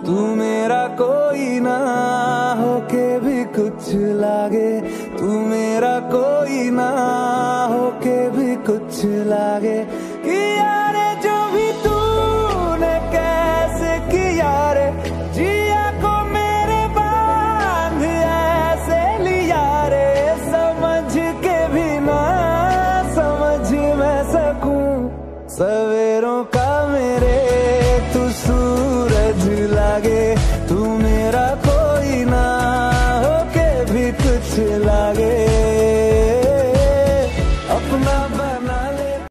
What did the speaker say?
तू मेरा कोई ना होके भी कुछ लागे, तू मेरा कोई